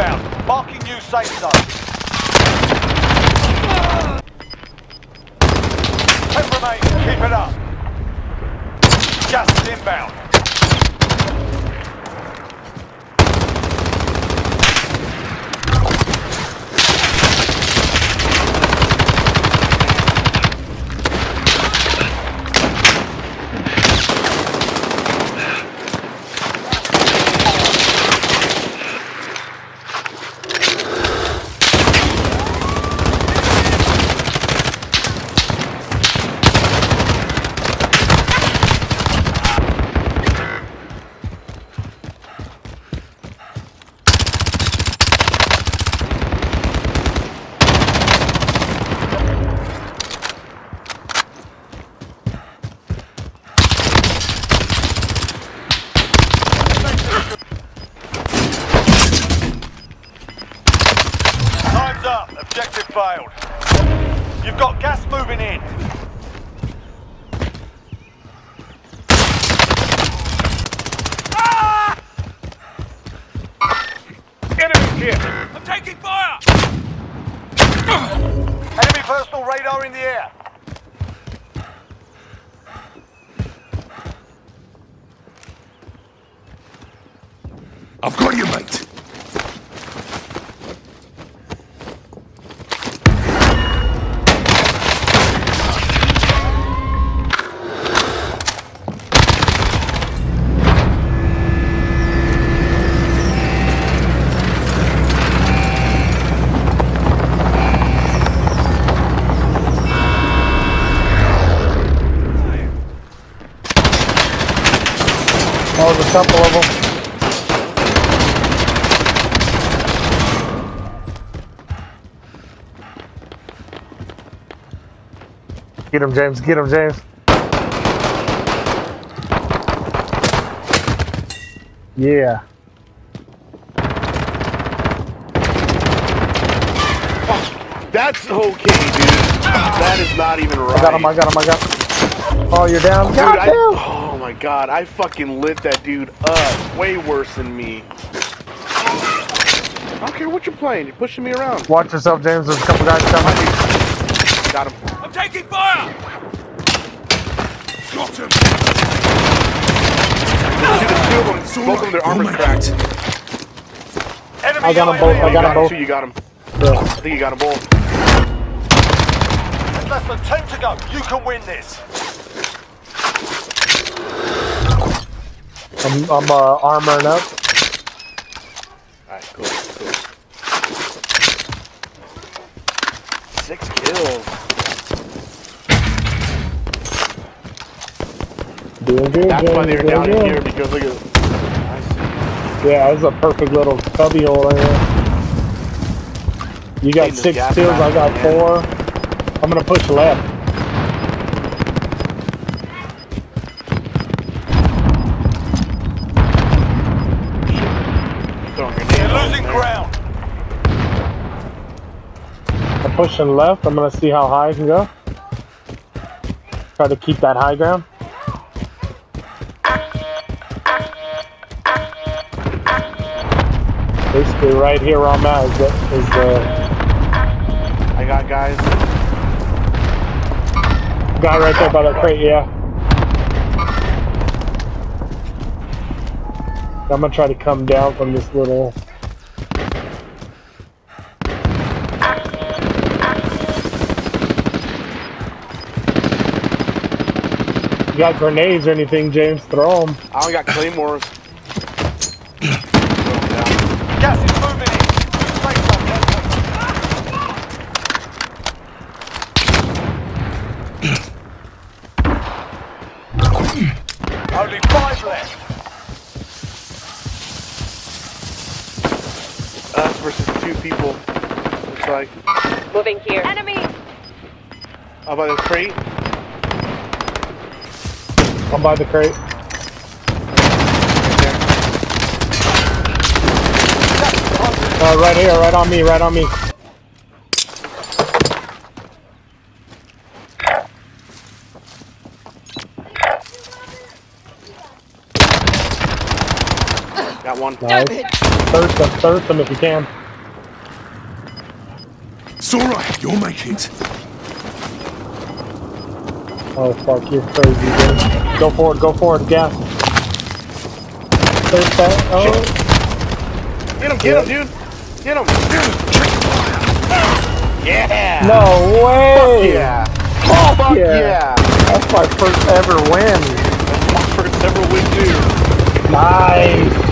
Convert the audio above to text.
inbound. Marking new safe zone. 10 remain. Keep it up. Gas is inbound. Time's up. Objective failed. You've got gas moving in. Ah! Enemy here. I'm taking fire. Enemy personal radar in the air. I've got you, mate. That was a couple of them. Get him, James. Get him, James. Yeah. That's okay, dude. That is not even right. I got him. Oh, you're down. Dude, God damn. oh my god, I fucking lit that dude up. Way worse than me. I don't care what you're playing. You're pushing me around. Watch yourself, James. There's a couple guys coming. Got him. I'm taking fire. Got him. Dude, there's two of them. Both of them, their armor's cracked. Enemy I got them both. I got them both. You got him. Yeah. I think you got them both. There's less than 10 to go. You can win this. I'm armoring up. Alright, cool. 6 kills. Doing good. That's why they were down in here, because look at this. Yeah, it's a perfect little cubby hole in here. You got 6 kills, I got 4. I'm gonna push left. You're losing ground. I'm pushing left. I'm gonna see how high I can go. Try to keep that high ground. Basically, right here where I'm at is the I got guys. guy right there by that crate. Yeah. I'm gonna try to come down from this little. You got grenades or anything, James? Throw them. I only got claymores. Gas is moving in. Safe zone. Only 5 left. Us versus 2 people. Looks like. Moving here. Enemy! Up by the crate. I'm by the crate. Right here, right on me, right on me. Got one. Nice. Thirst them if you can. It's alright, you'll make it. Oh fuck, you're crazy, dude. Go forward, gas. Thirst that. Oh. Get him, dude. Get him. Yeah. No way. Yeah. Fuck Yeah. That's my first ever win. That's my first ever win too. Nice.